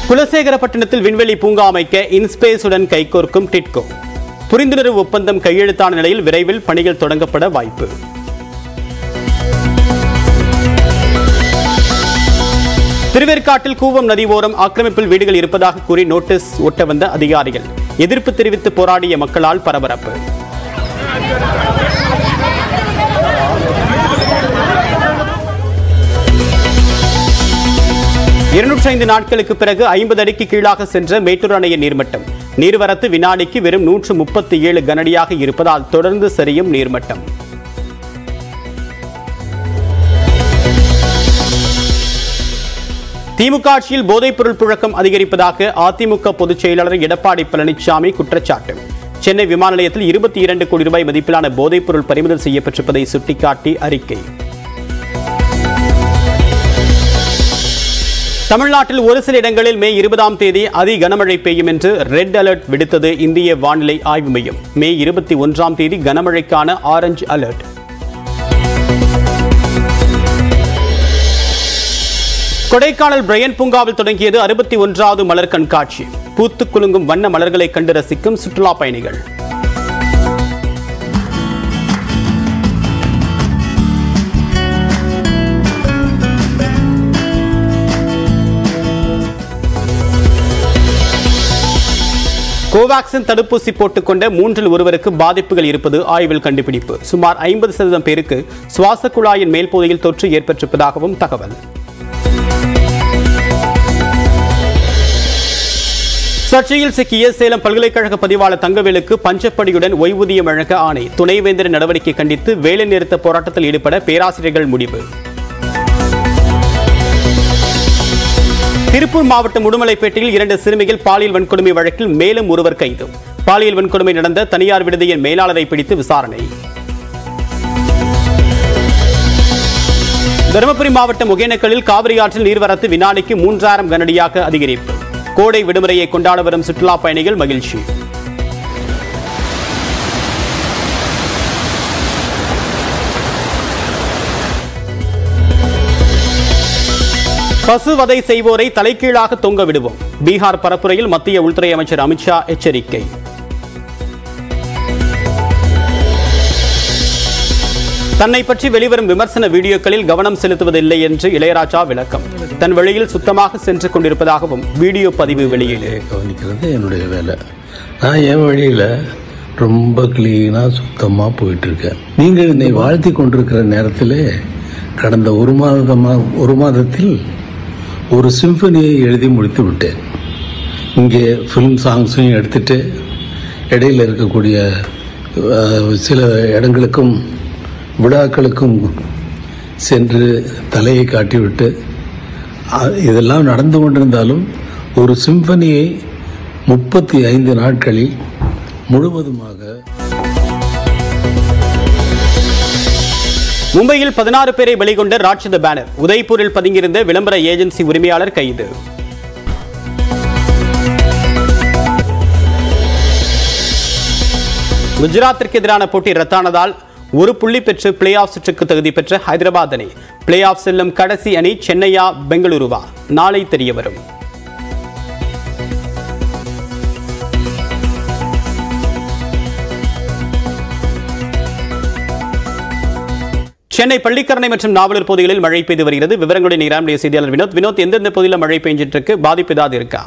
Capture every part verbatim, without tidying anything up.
குலசேகரப்பட்டினத்தில் விண்வெளி பூங்கா அமைக்க இன்ஸ்பேஸுடன் கைகோர்க்கும் டிட்கோ. புரிந்துணர்வு ஒப்பந்தம் கையெழுத்தான நிலையில் விரைவில் பணிகள் தொடங்கப்பட வாய்ப்பு. திருவேற்காட்டில் கூவம் நதி ஓரம் ஆக்கிரமிப்பில் வீடுகள் இருப்பதாக கூறி நோட்டீஸ் ஒட்ட வந்த அதிகாரிகள். எதிர்ப்பு தெரிவித்து போராடிய மக்களால் பரபரப்பு. இருநூற்றி ஐந்து நாட்களுக்கு பிறகு ஐம்பது அடிக்கு கீழாக சென்ற மேட்டூர் அணையின் நீர்மட்டம். நீர்வரத்து வினாடிக்கு வெறும் நூற்று முப்பத்தி ஏழு கனஅடியாக இருப்பதால் தொடர்ந்து சரியும் நீர்மட்டம். திமுக ஆட்சியில் போதைப்பொருள் புழக்கம் அதிகரிப்பதாக அதிமுக பொதுச் செயலாளர் எடப்பாடி பழனிசாமி குற்றச்சாட்டு. சென்னை விமான நிலையத்தில் இருபத்தி இரண்டு கோடி ரூபாய் மதிப்பிலான போதைப்பொருள் பறிமுதல் செய்யப்பட்டிருப்பதை சுட்டிக்காட்டி அறிக்கை. தமிழ்நாட்டில் ஒரு சில இடங்களில் மே இருபதாம் தேதி அதி கனமழை பெய்யும் என்று ரெட் அலர்ட் விடுத்தது இந்திய வானிலை ஆய்வு மையம். மே இருபத்தி ஒன்றாம் தேதி கனமழைக்கான ஆரஞ்சு அலர்ட். கொடைக்கானல் பிரையன் பூங்காவில் தொடங்கியது அறுபத்தி ஒன்றாவது மலர் கண்காட்சி. பூத்து குலுங்கும் வண்ண மலர்களை கண்டு ரசிக்கும் சுற்றுலா பயணிகள். கோவாக்சின் தடுப்பூசி போட்டுக்கொண்ட மூன்றில் ஒருவருக்கு பாதிப்புகள் இருப்பது ஆய்வில் கண்டுபிடிப்பு. சுமார் ஐம்பது சதவீதம் பேருக்கு சுவாச குழாயின் மேல்பகுதியில் தொற்று ஏற்பட்டிருப்பதாகவும் தகவல். சர்ச்சையில் சிக்கிய சேலம் பல்கலைக்கழக பதிவாளர் தங்கவேலுக்கு பஞ்சப்படியுடன் ஓய்வூதியம் வழங்க ஆணை. துணைவேந்தர் நடவடிக்கை கண்டித்து வேலைநிறுத்த போராட்டத்தில் ஈடுபட பேராசிரியர்கள் முடிவு. திருப்பூர் மாவட்டம் உடுமலைப்பேட்டையில் இரண்டு சிறுமிகள் பாலியல் வன்கொடுமை வழக்கில் மேலும் ஒருவர் கைது. பாலியல் வன்கொடுமை நடந்த தனியார் விடுதியின் மேலாளரை பிடித்து விசாரணை. தருமபுரி மாவட்டம் ஒகேனக்கலில் காவிரி ஆற்றில் நீர்வரத்து வினாடிக்கு மூன்றாயிரம் கனஅடியாக அதிகரிப்பு. கோடை விடுமுறையை கொண்டாட வரும் சுற்றுலா பயணிகள் மகிழ்ச்சி. பசுவதை செய்வோரை தலைகீழாக தொங்க விடுவோம். பீகார் பரப்புரையில் மத்திய உள்துறை அமைச்சர் அமித்ஷா எச்சரிக்கை. தன்னை பற்றி வெளிவரும் விமர்சன வீடியோக்களில் கவனம் செலுத்துவதில்லை என்று இளையராஜா விளக்கம். தன் வழியில் சுத்தமாக சென்று கொண்டிருப்பதாகவும் வீடியோ பதிவு வெளியீடு. கவனிக்கிறது என்னுடைய வேலை. நான் என் வழியில ரொம்ப கிளீனா சுத்தமா போயிட்டு இருக்கேன். நீங்கள் என்னை வாழ்த்தி கொண்டிருக்கிற நேரத்திலே கடந்த ஒரு மாதமா ஒரு மாதத்தில் ஒரு சிம்பனியை எழுதி முடித்து விட்டேன். இங்கே ஃபிலிம் சாங்ஸையும் எடுத்துட்டு இடையில் இருக்கக்கூடிய சில இடங்களுக்கும் விழாக்களுக்கும் சென்று தலையை காட்டிவிட்டு இதெல்லாம் நடந்து கொண்டிருந்தாலும் ஒரு சிம்பனியை முப்பத்தி ஐந்து நாட்களில் முழுவதுமாக. மும்பையில் பதினாறு பேரை வெளிக்கொண்ட ராட்சத பேனர். உதய்பூரில் பதுங்கியிருந்த விளம்பர ஏஜென்சி உரிமையாளர் கைது. குஜராத்திற்கு எதிரான போட்டி ரத்தானதால் ஒரு புள்ளி பெற்று பிளே ஆஃப் சுற்றுக்கு தகுதி பெற்ற ஹைதராபாத் அணி. பிளே ஆஃப் செல்லும் கடைசி அணி சென்னையா பெங்களூருவா நாளை தெரியவரும். சென்னை பள்ளிக்கரணை மற்றும் நாவலூர் பகுதிகளில் மழை பெய்து வருகிறது. விவரங்களுடைய நீராமுடைய செய்தியாளர் வினோத். வினோத், எந்தெந்த பகுதியில் மழை பெய்ஞ்சிட்டு இருக்கு? பாதிப்பு ஏதாவது இருக்கா?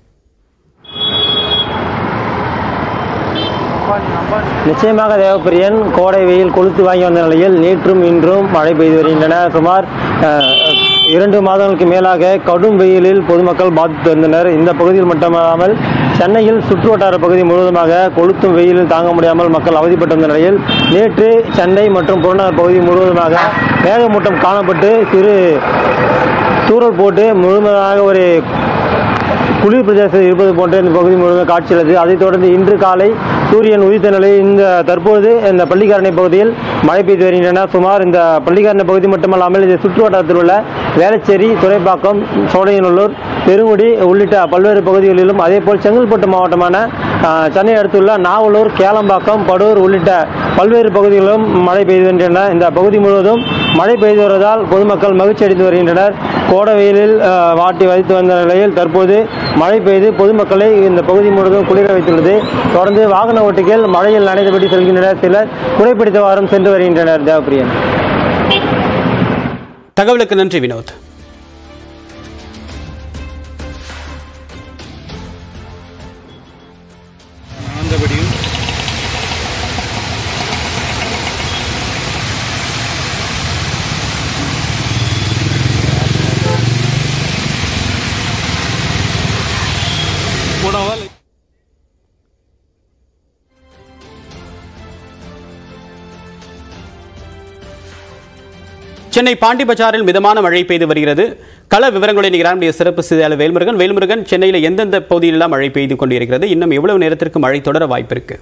நிச்சயமாக தேவப்பிரியன், கோடை வெயில் கொளுத்து வாங்கி வந்த நிலையில் நேற்றும் இன்றும் மழை பெய்து வருகின்றன. சுமார் இரண்டு மாதங்களுக்கு மேலாக கடும் வெயிலில் பொதுமக்கள் பாதித்து வந்தனர். இந்த பகுதியில் மட்டுமல்லாமல் சென்னையில் சுற்று வட்டார பகுதி முழுவதுமாக கொளுத்தும் வெயிலில் தாங்க முடியாமல் மக்கள் அவதிப்பட்டு வந்த நிலையில் நேற்று சென்னை மற்றும் புறநகர் பகுதி முழுவதுமாக மேகமூட்டம் காணப்பட்டு சிறு தூறல் போட்டு முழுமையாக ஒரு குளிர் பிரதேசத்தில் இருப்பது போன்ற இந்த பகுதி முழுவதும் காட்சியளித்தது. அதைத் தொடர்ந்து இன்று காலை சூரியன் உதித்த நிலையில் இந்த தற்போது இந்த பள்ளிக்கரணை பகுதியில் மழை பெய்து வருகின்றன. சுமார் இந்த பள்ளிக்கரணை பகுதி மட்டுமல்லாமல் இந்த சுற்று வட்டாரத்தில் உள்ள வேளச்சேரி, துறைப்பாக்கம், சோழையநல்லூர், பெருங்குடி உள்ளிட்ட பல்வேறு பகுதிகளிலும் அதேபோல் செங்கல்பட்டு மாவட்டமான சென்னை அடுத்துள்ள நாவலூர், கேளம்பாக்கம், படூர் உள்ளிட்ட பல்வேறு பகுதிகளிலும் மழை பெய்து வருகின்றன. இந்த பகுதி முழுவதும் மழை பெய்து வருவதால் பொதுமக்கள் மகிழ்ச்சி அடைந்து வருகின்றனர். கோடை வெயிலில் வாட்டி வைத்து வந்த நிலையில் தற்போது மழை பெய்து பொதுமக்களை இந்த பகுதி முழுவதும் குளிர வைத்துள்ளது. தொடர்ந்து வாகன ஓட்டிகள் மழையில் நனைந்தபடி செல்கின்றனர். சிலர் குறைப்பிடித்தவாறும் சென்று வருகின்றனர். தேவப்பிரியன். தகவலுக்கு நன்றி வினோத். சென்னை பாண்டி பஜாரில் மிதமான மழை பெய்து வருகிறது. கள விவரங்களை நிகழ்ச்சிய சிறப்பு செய்தியாளர் வேல்முருகன். வேல்முருகன், சென்னையில் எந்தெந்த பகுதியிலெல்லாம் மழை பெய்து கொண்டிருக்கிறது? இன்னும் எவ்வளவு நேரத்திற்கு மழை தொடர வாய்ப்பு இருக்கு?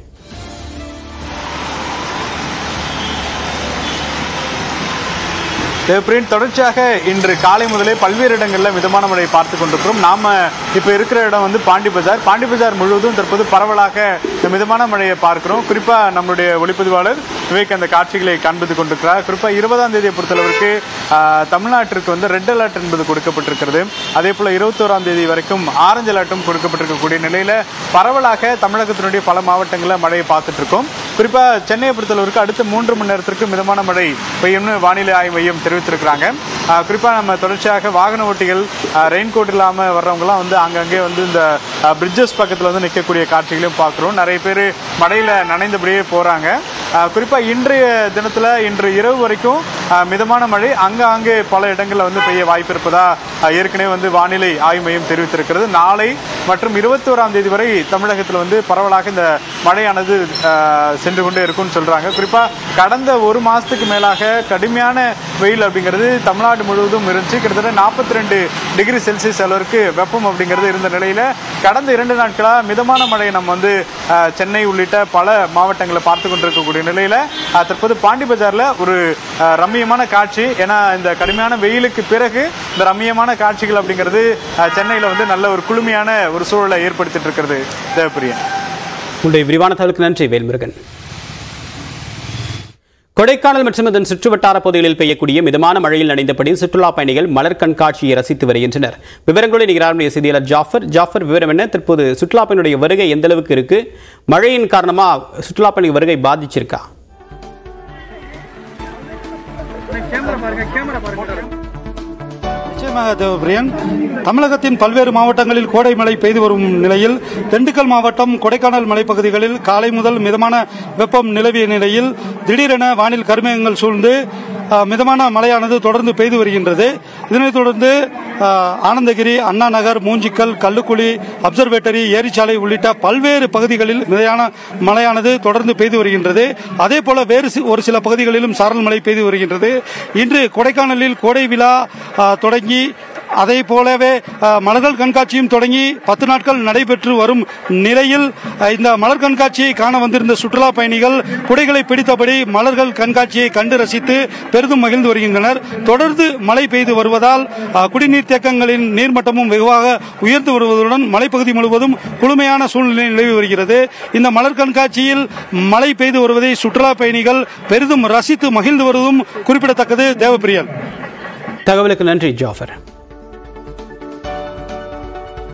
தொடர்ச்சியாக இன்று காலை முதலே பல்வேறு இடங்களில் மிதமான மழை பார்த்து கொண்டிருக்கிறோம். நாம இப்ப இருக்கிற இடம் வந்து பாண்டி பஜார். பாண்டி பஜார் முழுவதும் தற்போது பரவலாக மிதமான மழையை பார்க்கிறோம். குறிப்பா நம்முடைய ஒளிப்பதிவாளர் விவேக் அந்த காட்சிகளை காண்பித்துக் கொண்டிருக்கிறார். குறிப்பா இருபதாம் தேதியை பொறுத்தளவிற்கு தமிழ்நாட்டிற்கு வந்து ரெட் அலர்ட் என்பது கொடுக்கப்பட்டிருக்கிறது. அதே போல இருபத்தோராம் தேதி வரைக்கும் ஆரஞ்சு அலர்ட்டும் கொடுக்கப்பட்டிருக்கக்கூடிய நிலையில பரவலாக தமிழகத்தினுடைய பல மாவட்டங்களில் மழையை பார்த்துட்டு இருக்கோம். குறிப்பா சென்னையை பொறுத்தளவிற்கு அடுத்த மூன்று மணி நேரத்திற்கு மிதமான மழை பெய்யும்னு வானிலை ஆய்வு மையம் தெரிவித்திருக்கிறாங்க. குறிப்பாக நம்ம தொடர்ச்சியாக வாகன ஓட்டிகள் ரெயின் கோட் இல்லாமல் வர்றவங்கலாம் வந்து அங்கங்கே வந்து இந்த பிரிட்ஜஸ் பக்கத்தில் வந்து நிற்கக்கூடிய காட்சிகளையும் பார்க்குறோம். நிறைய பேர் மழையில் நனைந்தபடியே போகிறாங்க. குறிப்பாக இன்றைய தினத்தில் இன்று இரவு வரைக்கும் மிதமான மழை அங்கே பல இடங்களில் வந்து பெய்ய வாய்ப்பு இருப்பதா ஏற்கனவே வந்து வானிலை ஆய்வு மையம் தெரிவித்திருக்கிறது. நாளை மற்றும் இருபத்தி ஓராம் தேதி வரை தமிழகத்தில் வந்து பரவலாக இந்த மழையானது சென்று கொண்டே இருக்கும்னு சொல்றாங்க. குறிப்பாக கடந்த ஒரு மாசத்துக்கு மேலாக கடுமையான வெயில் அப்படிங்கிறது தமிழ்நாடு முழுவதும் இருந்துச்சு. கிட்டத்தட்ட நாற்பத்தி ரெண்டு டிகிரி செல்சியஸ் அளவிற்கு வெப்பம் அப்படிங்கிறது இருந்த நிலையில கடந்த இரண்டு நாட்களா மிதமான மழையை நம்ம வந்து சென்னை உள்ளிட்ட பல மாவட்டங்களை பார்த்து கொண்டிருக்கக்கூடிய நிலையில தற்போது பாண்டி பஜார்ல ஒரு ரம்மியமான காட்சி. ஏன்னா இந்த கடுமையான வெயிலுக்கு பிறகு இந்த ரம்மியமான காட்சிகள் அப்படிங்கிறது சென்னையில வந்து நல்ல ஒரு குளுமையான ஒரு சூழலை ஏற்படுத்திட்டு இருக்கிறது. தேவப்பிரியன், உங்களுடைய விரிவான தகவலுக்கு நன்றி வேல்முருகன். கொடைக்கானல் மற்றும் அதன் சுற்றுவட்டார பகுதிகளில் பெய்யக்கூடிய மிதமான மழையில் நனைந்தபடி சுற்றுலா பயணிகள் மலர் கண்காட்சியை ரசித்து வருகின்றனர். விவரங்களை நிகழ்ச்சிய செய்தியாளர் ஜாஃபர். ஜாஃபர், விவரம் என்ன? தற்போது சுற்றுலா பயணியுடைய வருகை எந்த அளவுக்கு இருக்கு? மழையின் காரணமா சுற்றுலா பயணி வருகை பாதிச்சிருக்கா? நிச்சயமாக தேவபிரியன், தமிழகத்தின் பல்வேறு மாவட்டங்களில் கோடை மழை பெய்து வரும் நிலையில் திண்டுக்கல் மாவட்டம் கொடைக்கானல் மலைப்பகுதிகளில் காலை முதல் மிதமான வெப்பம் நிலவிய நிலையில் திடீரென வானில் கருமேகங்கள் சூழ்ந்து மிதமான மழையானது தொடர்ந்து பெய்து வருகின்றது. இதனைத் தொடர்ந்து ஆனந்தகிரி, அண்ணா நகர், மூஞ்சிக்கல், கல்லுக்குழி, அப்சர்வேட்டரி, ஏரிச்சாலை உள்ளிட்ட பல்வேறு பகுதிகளில் மிதமான மழையானது தொடர்ந்து பெய்து வருகின்றது. அதே போல வேறு ஒரு சில பகுதிகளிலும் சாரல் மழை பெய்து வருகின்றது. இன்று கொடைக்கானலில் கோடை விழா தொடங்கி அதே போலவே மலர்கள் கண்காட்சியும் தொடங்கி பத்து நாட்கள் நடைபெற்று வரும் நிலையில் இந்த மலர் கண்காட்சியை காண வந்திருந்த சுற்றுலா பயணிகள் குடைகளை பிடித்தபடி மலர்கள் கண்காட்சியை கண்டு ரசித்து பெரிதும் மகிழ்ந்து வருகின்றனர். தொடர்ந்து மழை பெய்து வருவதால் குடிநீர் தேக்கங்களின் நீர்மட்டமும் வெகுவாக உயர்ந்து வருவதுடன் மலைப்பகுதி முழுவதும் குளுமையான சூழ்நிலை நிலவி வருகிறது. இந்த மலர் கண்காட்சியில் மழை பெய்து வருவதை சுற்றுலா பயணிகள் பெரிதும் ரசித்து மகிழ்ந்து வருவதும் குறிப்பிடத்தக்கது. தேவப்பிரியன், தகவலுக்கு நன்றி ஜாஃபர்.